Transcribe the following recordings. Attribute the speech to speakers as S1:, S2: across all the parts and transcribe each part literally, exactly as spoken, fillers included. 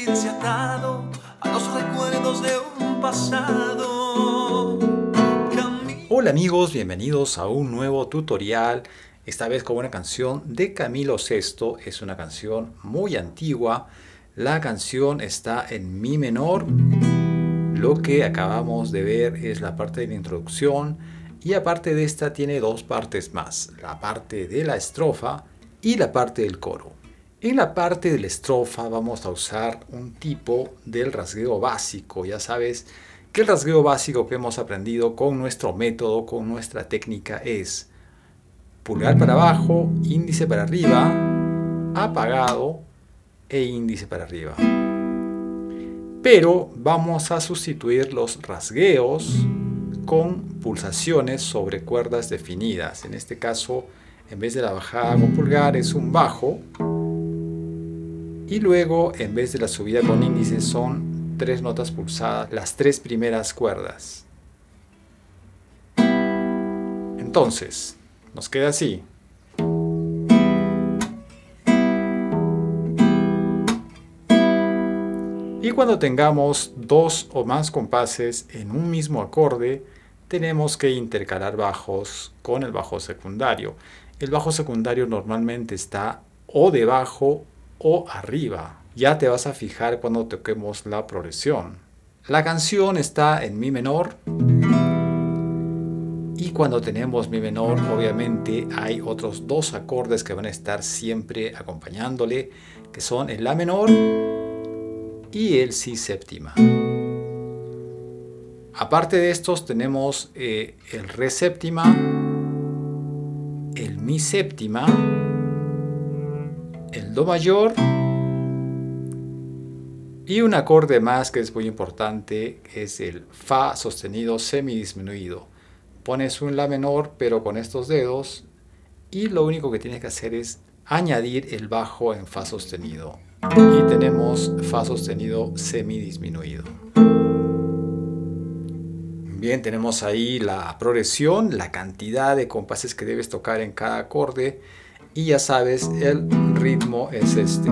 S1: sentirse atado a los recuerdos de un pasado. Cami-
S2: Hola amigos, bienvenidos a un nuevo tutorial, esta vez con una canción de Camilo Sesto. Es una canción muy antigua, la canción está en mi menor. Lo que acabamos de ver es la parte de la introducción y aparte de esta tiene dos partes más, la parte de la estrofa y la parte del coro. En la parte de la estrofa vamos a usar un tipo del rasgueo básico. Ya sabes que el rasgueo básico que hemos aprendido con nuestro método, con nuestra técnica es pulgar para abajo, índice para arriba, apagado e índice para arriba. Pero vamos a sustituir los rasgueos con pulsaciones sobre cuerdas definidas. En este caso, en vez de la bajada con pulgar es un bajo. Y luego, en vez de la subida con índice, son tres notas pulsadas, las tres primeras cuerdas. Entonces, nos queda así. Y cuando tengamos dos o más compases en un mismo acorde, tenemos que intercalar bajos con el bajo secundario. El bajo secundario normalmente está o debajo o arriba. Ya te vas a fijar cuando toquemos la progresión. La canción está en mi menor. Y cuando tenemos mi menor, obviamente hay otros dos acordes que van a estar siempre acompañándole, que son el la menor y el si séptima. Aparte de estos tenemos eh, el re séptima, el mi séptima, el do mayor y un acorde más que es muy importante, que es el fa sostenido semidisminuido. Pones un la menor pero con estos dedos y lo único que tienes que hacer es añadir el bajo en fa sostenido. Y tenemos fa sostenido semidisminuido. Bien, tenemos ahí la progresión, la cantidad de compases que debes tocar en cada acorde. Y ya sabes, el ritmo es este.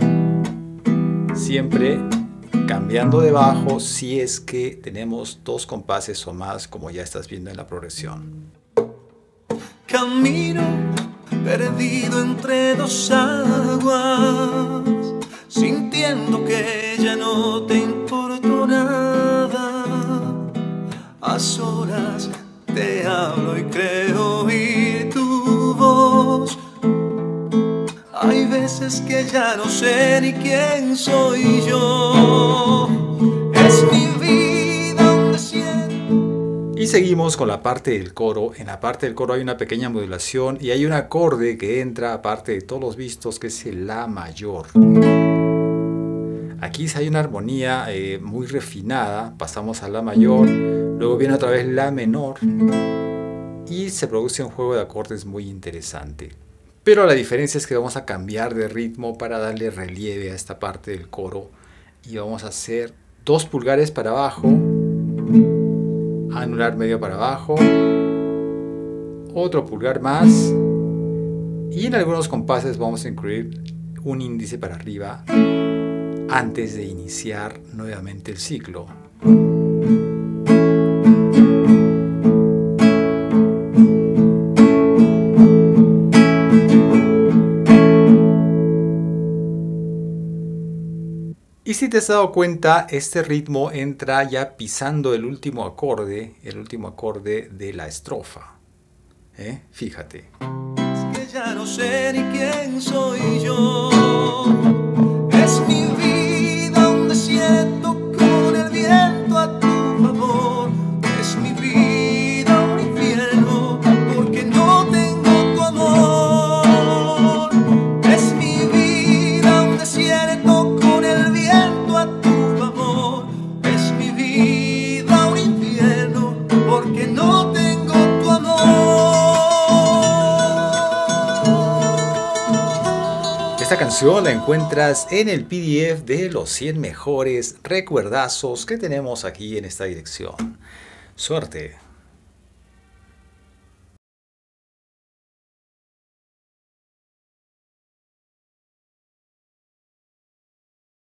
S2: Siempre cambiando de bajo si es que tenemos dos compases o más, como ya estás viendo en la progresión.
S1: Camino perdido entre dos aguas, sintiendo que ya no te importo nada. A solas te hablo y creo oír tu voz. Hay veces que ya no sé ni quién soy yo. Es mi vida un desierto.
S2: Y seguimos con la parte del coro. En la parte del coro hay una pequeña modulación y hay un acorde que entra aparte de todos los vistos, que es el la mayor. Aquí hay una armonía eh, muy refinada. Pasamos a la mayor, luego viene otra vez la menor y se produce un juego de acordes muy interesante. Pero la diferencia es que vamos a cambiar de ritmo para darle relieve a esta parte del coro y vamos a hacer dos pulgares para abajo, anular medio para abajo, otro pulgar más y en algunos compases vamos a incluir un índice para arriba antes de iniciar nuevamente el ciclo. Y si te has dado cuenta, este ritmo entra ya pisando el último acorde, el último acorde de la estrofa. ¿Eh? Fíjate.
S1: Es que ya no sé ni quién soy yo. Es mi vida un desierto con el viento a tu favor. Es mi vida un infierno porque no tengo tu amor. Es mi vida un desierto con el viento a tu favor. Es mi vida un infierno porque no tengo tu amor.
S2: Esta canción la encuentras en el P D F de los cien mejores recuerdazos que tenemos aquí en esta dirección. Suerte.